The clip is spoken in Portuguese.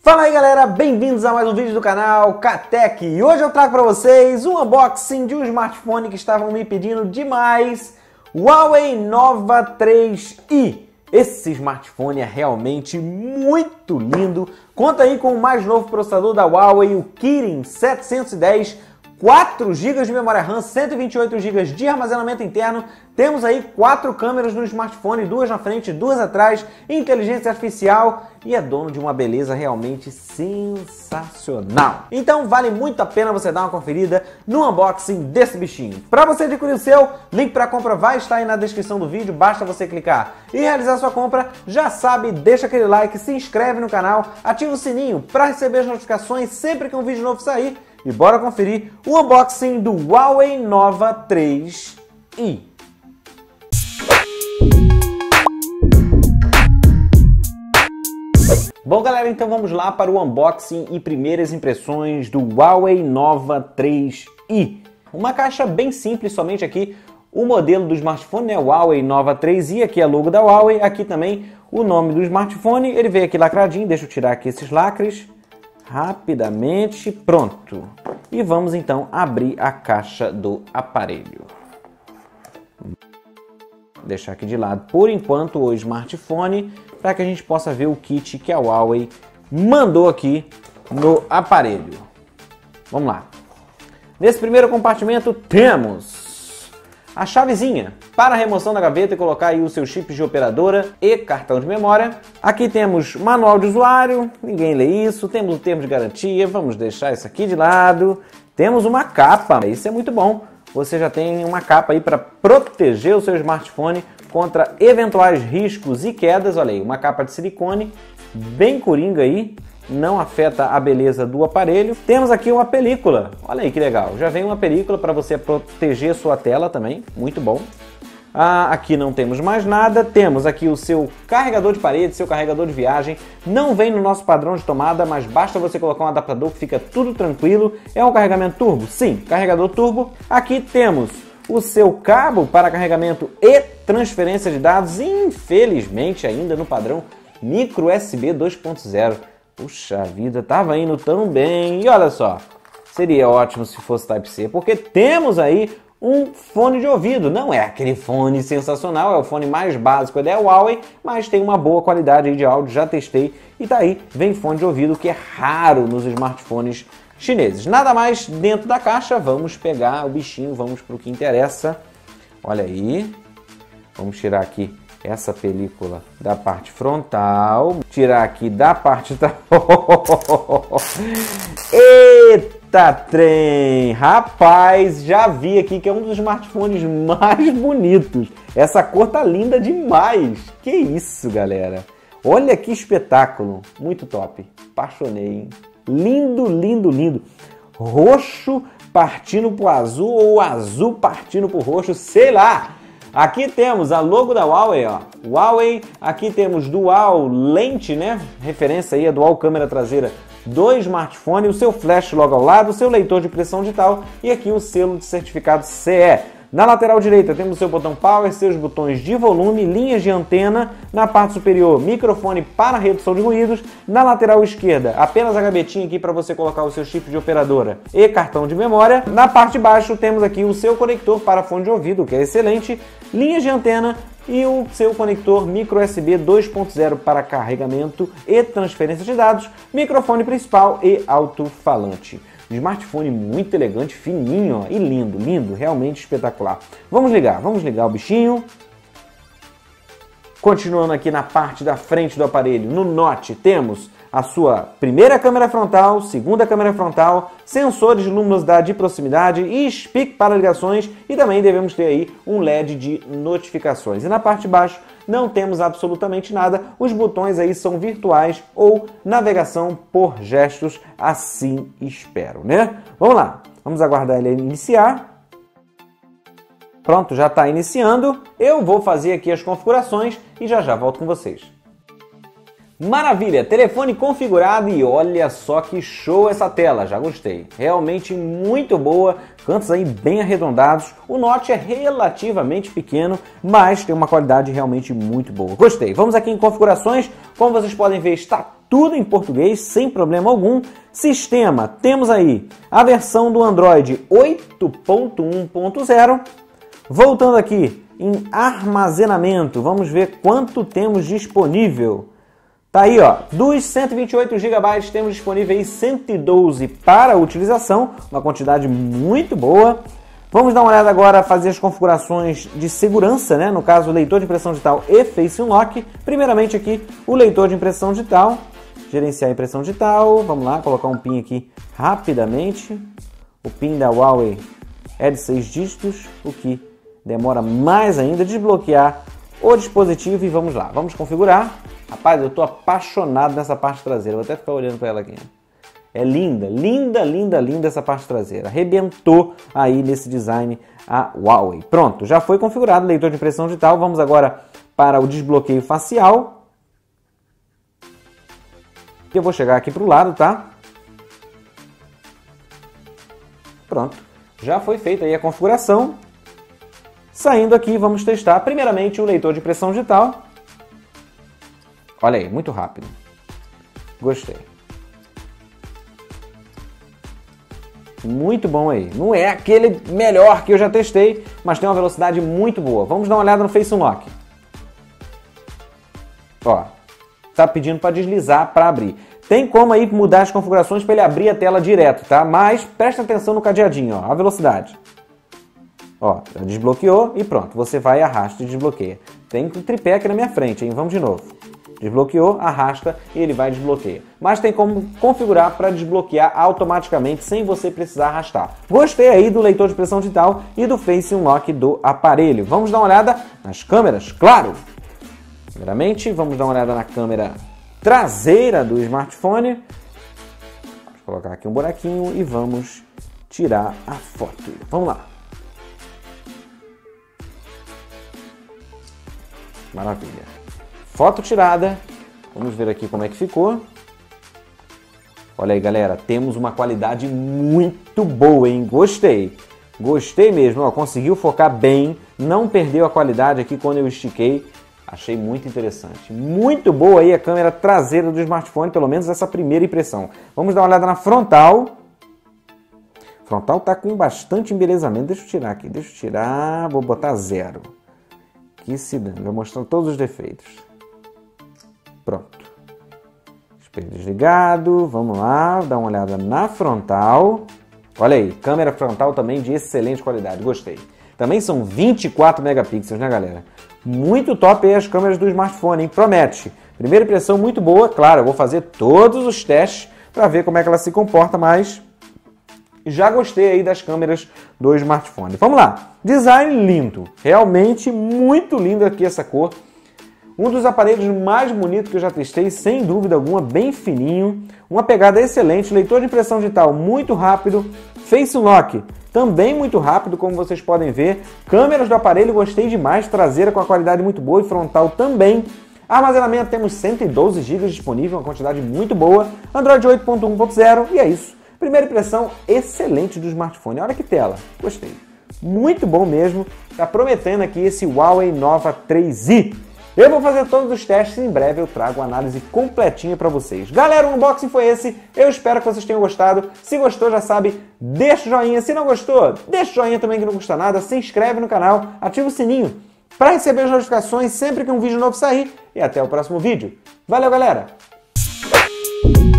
Fala aí galera, bem-vindos a mais um vídeo do canal Katec. E hoje eu trago para vocês um unboxing de um smartphone que estavam me pedindo demais, o Huawei Nova 3i. Esse smartphone é realmente muito lindo, conta aí com o mais novo processador da Huawei, o Kirin 710, 4 GB de memória RAM, 128 GB de armazenamento interno. Temos aí 4 câmeras no smartphone, 2 na frente, 2 atrás, inteligência artificial e é dono de uma beleza realmente sensacional. Então vale muito a pena você dar uma conferida no unboxing desse bichinho. Para você adquirir o seu, link para compra vai estar aí na descrição do vídeo, basta você clicar e realizar sua compra. Já sabe, deixa aquele like, se inscreve no canal, ativa o sininho para receber as notificações sempre que um vídeo novo sair. E bora conferir o unboxing do Huawei Nova 3i. Bom galera, então vamos lá para o unboxing e primeiras impressões do Huawei Nova 3i. Uma caixa bem simples, somente aqui o modelo do smartphone, né? O Huawei Nova 3i, aqui é o logo da Huawei, aqui também o nome do smartphone. Ele veio aqui lacradinho, deixa eu tirar aqui esses lacres. Rapidamente, pronto. E vamos então abrir a caixa do aparelho. Vou deixar aqui de lado por enquanto o smartphone para que a gente possa ver o kit que a Huawei mandou aqui no aparelho. Vamos lá. Nesse primeiro compartimento temos a chavezinha para a remoção da gaveta e colocar aí o seu chip de operadora e cartão de memória. Aqui temos manual de usuário, ninguém lê isso. Temos o termo de garantia, vamos deixar isso aqui de lado. Temos uma capa, isso é muito bom. Você já tem uma capa aí para proteger o seu smartphone contra eventuais riscos e quedas. Olha aí, uma capa de silicone, bem coringa aí. Não afeta a beleza do aparelho. Temos aqui uma película, olha aí que legal, já vem uma película para você proteger sua tela também, muito bom. Aqui não temos mais nada, temos aqui o seu carregador de parede, seu carregador de viagem, não vem no nosso padrão de tomada, mas basta você colocar um adaptador que fica tudo tranquilo. É um carregamento turbo? Sim, carregador turbo. Aqui temos o seu cabo para carregamento e transferência de dados, infelizmente ainda no padrão micro USB 2.0. Puxa vida, tava indo tão bem. E olha só, seria ótimo se fosse Type-C, porque temos aí um fone de ouvido. Não é aquele fone sensacional, é o fone mais básico, ele é Huawei, mas tem uma boa qualidade aí de áudio, já testei. E tá aí, vem fone de ouvido, que é raro nos smartphones chineses. Nada mais dentro da caixa, vamos pegar o bichinho, vamos para o que interessa. Olha aí, vamos tirar aqui essa película da parte frontal, tirar aqui da parte da... Eita trem! Rapaz, já vi aqui que é um dos smartphones mais bonitos. Essa cor tá linda demais. Que isso, galera. Olha que espetáculo. Muito top. Apaixonei, hein? Lindo, lindo, lindo. Roxo partindo pro azul ou azul partindo pro roxo, sei lá. Aqui temos a logo da Huawei, ó. Huawei, aqui temos dual lente, né? Referência aí a dual câmera traseira do smartphone, o seu flash logo ao lado, o seu leitor de impressão digital e aqui o selo de certificado CE. Na lateral direita temos o seu botão Power, seus botões de volume, linhas de antena. Na parte superior, microfone para redução de ruídos. Na lateral esquerda, apenas a gavetinha aqui para você colocar o seu chip de operadora e cartão de memória. Na parte de baixo temos aqui o seu conector para fone de ouvido, que é excelente. Linhas de antena e o seu conector micro USB 2.0 para carregamento e transferência de dados. Microfone principal e alto-falante. Smartphone muito elegante, fininho, ó, e lindo, lindo, realmente espetacular. Vamos ligar o bichinho. Continuando aqui na parte da frente do aparelho, no Note, temos a sua primeira câmera frontal, segunda câmera frontal, sensores de luminosidade e proximidade e SPIC para ligações e também devemos ter aí um LED de notificações. E na parte de baixo não temos absolutamente nada, os botões aí são virtuais ou navegação por gestos, assim espero, né? Vamos lá, vamos aguardar ele iniciar. Pronto, já está iniciando. Eu vou fazer aqui as configurações e já volto com vocês. Maravilha, telefone configurado e olha só que show essa tela, já gostei. Realmente muito boa, cantos aí bem arredondados, o notch é relativamente pequeno, mas tem uma qualidade realmente muito boa. Gostei, vamos aqui em configurações, como vocês podem ver está tudo em português, sem problema algum. Sistema, temos aí a versão do Android 8.1.0, voltando aqui em armazenamento, vamos ver quanto temos disponível. Tá aí, ó, dos 128 GB temos disponível aí 112 para utilização, uma quantidade muito boa. Vamos dar uma olhada agora, fazer as configurações de segurança, né? No caso, leitor de impressão digital e Face Unlock. Primeiramente aqui, o leitor de impressão digital, gerenciar a impressão digital, vamos lá, colocar um PIN aqui rapidamente. O PIN da Huawei é de 6 dígitos, o que demora mais ainda, desbloquear o dispositivo e vamos lá, vamos configurar. Rapaz, eu tô apaixonado nessa parte traseira, vou até ficar olhando para ela aqui. É linda, linda, linda, linda essa parte traseira. Arrebentou aí nesse design a Huawei. Pronto, já foi configurado o leitor de impressão digital. Vamos agora para o desbloqueio facial. Eu vou chegar aqui para o lado, tá? Pronto, já foi feita aí a configuração. Saindo aqui, vamos testar primeiramente o leitor de impressão digital. Olha aí, muito rápido. Gostei. Muito bom aí. Não é aquele melhor que eu já testei, mas tem uma velocidade muito boa. Vamos dar uma olhada no Face Unlock. Ó, tá pedindo para deslizar para abrir. Tem como aí mudar as configurações para ele abrir a tela direto, tá? Mas presta atenção no cadeadinho, ó, a velocidade. Ó, desbloqueou e pronto. Você vai, arrasta e desbloqueia. Tem um tripé aqui na minha frente, hein? Vamos de novo. Desbloqueou, arrasta e ele vai desbloquear. Mas tem como configurar para desbloquear automaticamente sem você precisar arrastar. Gostei aí do leitor de impressão digital e do Face Unlock do aparelho. Vamos dar uma olhada nas câmeras, claro! Primeiramente, vamos dar uma olhada na câmera traseira do smartphone. Vamos colocar aqui um buraquinho e vamos tirar a foto. Vamos lá. Maravilha. Foto tirada, vamos ver aqui como é que ficou. Olha aí, galera, temos uma qualidade muito boa, hein? Gostei, gostei mesmo, ó, conseguiu focar bem, não perdeu a qualidade aqui quando eu estiquei. Achei muito interessante. Muito boa aí a câmera traseira do smartphone, pelo menos essa primeira impressão. Vamos dar uma olhada na frontal. Frontal tá com bastante embelezamento. Deixa eu tirar aqui, deixa eu tirar, vou botar 0. Que se dane, vou mostrar todos os defeitos. Pronto. Espelho desligado, vamos lá, dar uma olhada na frontal. Olha aí, câmera frontal também de excelente qualidade, gostei. Também são 24 megapixels, né, galera? Muito top aí as câmeras do smartphone, hein? Promete. Primeira impressão muito boa, claro, eu vou fazer todos os testes para ver como é que ela se comporta, mas já gostei aí das câmeras do smartphone. Vamos lá, design lindo, realmente muito lindo aqui essa cor. Um dos aparelhos mais bonitos que eu já testei, sem dúvida alguma, bem fininho, uma pegada excelente, leitor de impressão digital muito rápido, Face Unlock também muito rápido, como vocês podem ver, câmeras do aparelho gostei demais, traseira com a qualidade muito boa e frontal também. Armazenamento temos 112 GB disponível, uma quantidade muito boa, Android 8.1.0 e é isso. Primeira impressão excelente do smartphone, olha que tela, gostei. Muito bom mesmo, tá prometendo aqui esse Huawei Nova 3i. Eu vou fazer todos os testes e em breve eu trago a análise completinha para vocês. Galera, o unboxing foi esse. Eu espero que vocês tenham gostado. Se gostou, já sabe, deixa o joinha. Se não gostou, deixa o joinha também que não custa nada. Se inscreve no canal, ativa o sininho para receber as notificações sempre que um vídeo novo sair. E até o próximo vídeo. Valeu, galera!